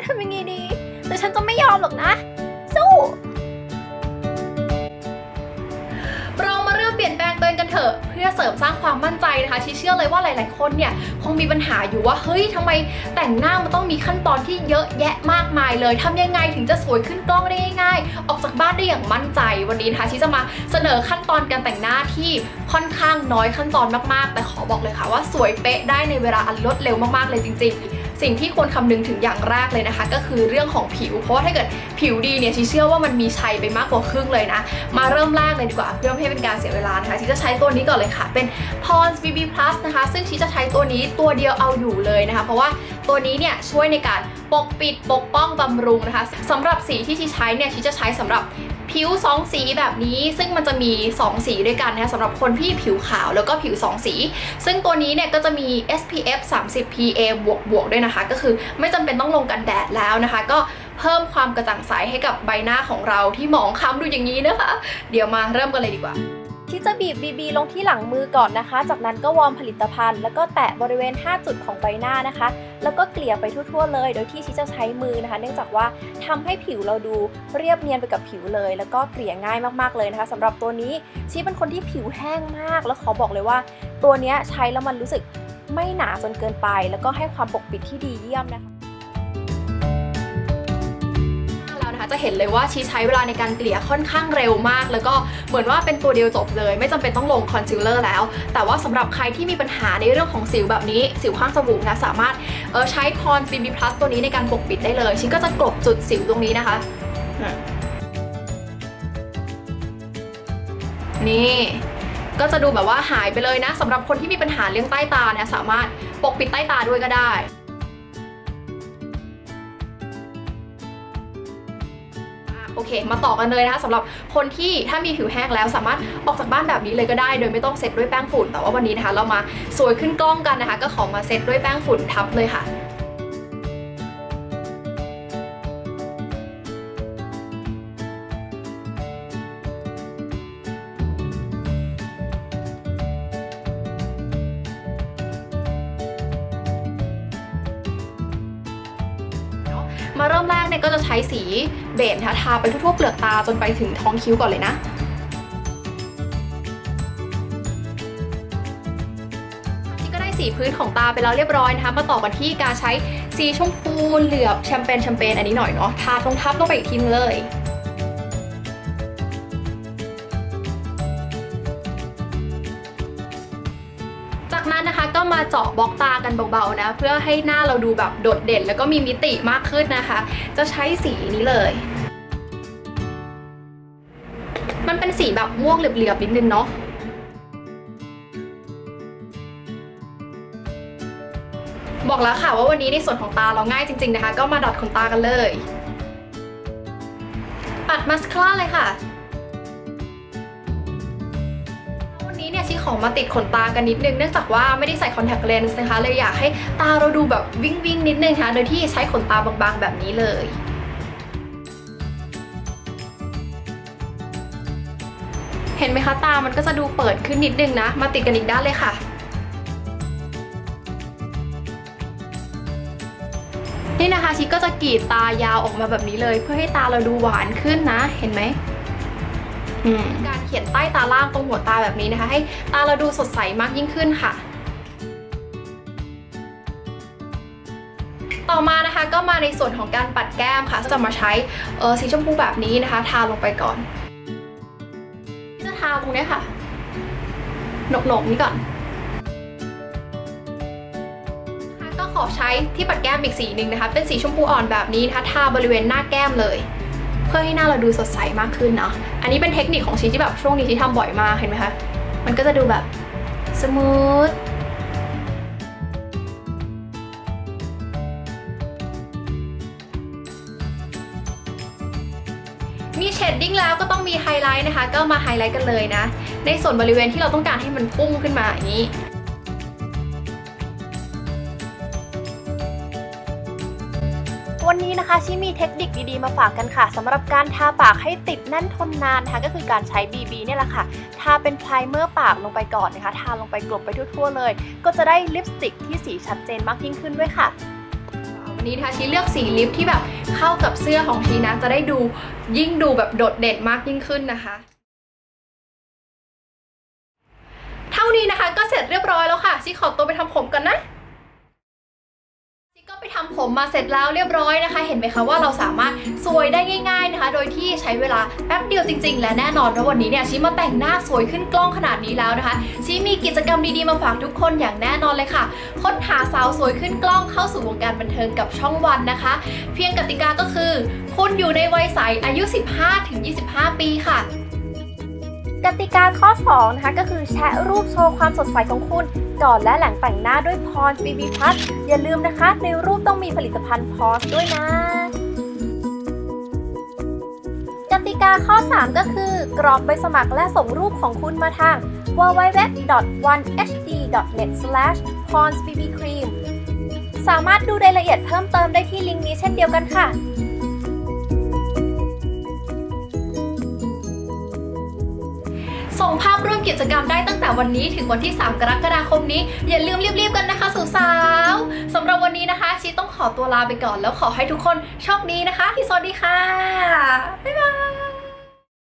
ำยังไงดีแต่ฉันจะไม่ยอมหรอกนะสู้เรามาเริ่มเปลี่ยนแปลงตัวเองกันเถอะเพื่อเสริมสร้างความมั่นใจนะคะที่เชื่อเลยว่าหลายๆคนเนี่ยคงมีปัญหาอยู่ว่าเฮ้ยทำไมแต่งหน้ามันต้องมีขั้นตอนที่เยอะแยะมากมายเลยทำยังไงถึงจะสวยขึ้นกล้องได้ง่ายๆออกจากบ้านได้อย่างมั่นใจวันนี้นะคะที่จะมาเสนอขั้นตอนการแต่งหน้าที่ค่อนข้างน้อยขั้นตอนมากๆแต่ขอบอกเลยค่ะว่าสวยเป๊ะได้ในเวลาอันรวดเร็วมากๆเลยจริงๆสิ่งที่ควรคำนึงถึงอย่างแรกเลยนะคะก็คือเรื่องของผิวเพราะว่าถ้าเกิดผิวดีเนี่ยชีเชื่อว่ามันมีชัยไปมากกว่าครึ่งเลยนะมาเริ่มแรกเลยดีกว่าเพื่อไม่ให้เป็นการเสียเวลานะคะชีจะใช้ตัวนี้ก่อนเลยค่ะเป็น Pond's BB Plus นะคะซึ่งชีจะใช้ตัวนี้ตัวเดียวเอาอยู่เลยนะคะเพราะว่าตัวนี้เนี่ยช่วยในการปกปิดปกป้องบำรุงนะคะสำหรับสีที่ชีใช้เนี่ยชีจะใช้สำหรับผิว2สีแบบนี้ซึ่งมันจะมี2สีด้วยกันนะคะสำหรับคนที่ผิวขาวแล้วก็ผิว2สีซึ่งตัวนี้เนี่ยก็จะมี SPF 30 PA บวกด้วยนะคะก็คือไม่จำเป็นต้องลงกันแดดแล้วนะคะก็เพิ่มความกระจ่างใสให้กับใบหน้าของเราที่หมองคล้ำดูอย่างนี้นะคะเดี๋ยวมาเริ่มกันเลยดีกว่าที่จะบีบ BB ลงที่หลังมือก่อนนะคะจากนั้นก็วอร์มผลิตภัณฑ์แล้วก็แตะบริเวณ5จุดของใบหน้านะคะแล้วก็เกลี่ยไปทั่วๆเลยโดยที่ชิจะใช้มือนะคะเนื่องจากว่าทำให้ผิวเราดูเรียบเนียนไปกับผิวเลยแล้วก็เกลี่ยง่ายมากๆเลยนะคะสำหรับตัวนี้ชิเป็นคนที่ผิวแห้งมากแล้วขอบอกเลยว่าตัวนี้ใช้แล้วมันรู้สึกไม่หนาจนเกินไปแล้วก็ให้ความปกปิดที่ดีเยี่ยมนะคะจะเห็นเลยว่าชีใช้เวลาในการเกลี่ยค่อนข้างเร็วมากแล้วก็เหมือนว่าเป็นตัวเดียวจบเลยไม่จำเป็นต้องลงคอนซีลเลอร์แล้วแต่ว่าสำหรับใครที่มีปัญหาในเรื่องของสิวแบบนี้สิวข้างจมูกนะสามารถใช้ Pond's BB Plus ตัวนี้ในการปกปิดได้เลยชีก็จะกลบจุดสิวตรงนี้นะคะนี่ก็จะดูแบบว่าหายไปเลยนะสำหรับคนที่มีปัญหาเรื่องใต้ตาเนี่ยสามารถปกปิดใต้ตาด้วยก็ได้โอเคมาต่อกันเลยนะคะสำหรับคนที่ถ้ามีผิวแห้งแล้วสามารถออกจากบ้านแบบนี้เลยก็ได้โดยไม่ต้องเซตด้วยแป้งฝุ่นแต่ว่าวันนี้นะคะเรามาสวยขึ้นกล้องกันนะคะก็ขอมาเซตด้วยแป้งฝุ่นทับเลยค่ะมาเริ่มแรกเนี่ยก็จะใช้สีเบจทาไปทั่วๆเปลือกตาจนไปถึงท้องคิ้วก่อนเลยนะนี่ก็ได้สีพื้นของตาไปแล้วเรียบร้อยนะคะมาต่อกันที่การใช้สีชมพูเหลือบแชมเปญอันนี้หน่อยเนาะทาตรงทับลงไปอีกทีนึงเลยจากนั้นนะคะก็มาเจาะบล็อกตากันเบาๆนะเพื่อให้หน้าเราดูแบบโดดเด่นแล้วก็มีมิติมากขึ้นนะคะจะใช้สีนี้เลยมันเป็นสีแบบม่วงเหลือบๆนิดนึงเนาะบอกแล้วค่ะว่าวันนี้ในส่วนของตาเราง่ายจริงๆนะคะก็มาดัดขนตากันเลยปัดมาสคาร่าเลยค่ะชีขอมาติดขนตากันนิดนึงเนื่องจากว่าไม่ได้ใส่คอนแทคเลนส์นะคะเลยอยากให้ตาเราดูแบบวิ่งนิดนึงค่ะโดยที่ใช้ขนตาบางๆแบบนี้เลยเห็นไหมคะตามันก็จะดูเปิดขึ้นนิดนึงนะมาติดกันอีกด้านเลยค่ะนี่นะคะชีก็จะกรีดตายาวออกมาแบบนี้เลยเพื่อให้ตาเราดูหวานขึ้นนะเห็นไหมการเขียนใต้ตาล่างตรงหัวตาแบบนี้นะคะให้ตาเราดูสดใสมากยิ่งขึ้นค่ะต่อมานะคะก็มาในส่วนของการปัดแก้มค่ะจะมาใช้สีชมพูแบบนี้นะคะทาลงไปก่อนที่จะทาตรงนี้ค่ะหนกๆนี้ก่อนก็ขอใช้ที่ปัดแก้มอีกสีหนึ่งนะคะเป็นสีชมพูอ่อนแบบนี้นะคะทาบริเวณหน้าแก้มเลยเพื่อให้หน้าเราดูสดใสมากขึ้นเนาะอันนี้เป็นเทคนิคของชีที่แบบช่วงนี้ที่ทำบ่อยมากเห็นไหมคะมันก็จะดูแบบสมูทมีเชดดิ้งแล้วก็ต้องมีไฮไลท์นะคะก็มาไฮไลท์กันเลยนะในส่วนบริเวณที่เราต้องการให้มันพุ่งขึ้นมาอย่างนี้วันนี้นะคะชิมีเทคนิคดีๆมาฝากกันค่ะสำหรับการทาปากให้ติดแน่นทนนานนะคะก็คือการใช้ BB เนี่ยแหละค่ะทาเป็นไพรเมอร์ปากลงไปก่อนนะคะทาลงไปกลบไปทั่วๆเลยก็จะได้ลิปสติกที่สีชัดเจนมากยิ่งขึ้นด้วยค่ะวันนี้นะคะชีเลือกสีลิปที่แบบเข้ากับเสื้อของชีนะจะได้ดูยิ่งดูแบบโดดเด่นมากยิ่งขึ้นนะคะเท่านี้นะคะก็เสร็จเรียบร้อยแล้วค่ะชีขอตัวไปทำผมกันนะชีก็ไปทำผมมาเสร็จแล้วเรียบร้อยนะคะเห็นไหมคะว่าเราสามารถสวยได้ง่ายๆนะคะโดยที่ใช้เวลาแป๊บเดียวจริงๆและแน่นอนว่าวันนี้เนี่ยชีมาแต่งหน้าสวยขึ้นกล้องขนาดนี้แล้วนะคะชีมีกิจกรรมดีๆมาฝากทุกคนอย่างแน่นอนเลยค่ะค้นหาสาวสวยขึ้นกล้องเข้าสู่วงการบันเทิงกับช่องวันนะคะเพียงกติกาก็คือคุณอยู่ในวัยใสอายุ 15-25 ปีค่ะกติกาข้อ2นะคะก็คือแชะรูปโชว์ความสดใสของคุณก่อนและหลังแต่งหน้าด้วย Pond's BB Plus อย่าลืมนะคะในรูปต้องมีผลิตภัณฑ์ Pond's ด้วยนะกติกาข้อ3ก็คือกรอกใบสมัครและส่งรูปของคุณมาทาง www.1hd.net/pondsbbcream สามารถดูรายละเอียดเพิ่มเติมได้ที่ลิงก์นี้เช่นเดียวกันค่ะส่งภาพร่วมกิจกรรมได้ตั้งแต่วันนี้ถึงวันที่3 กรกฎาคมนี้อย่าลืมรีบๆกันนะคะสาวๆสำหรับวันนี้นะคะชีต้องขอตัวลาไปก่อนแล้วขอให้ทุกคนโชคดีนะคะสวัสดีค่ะบ๊ายบาย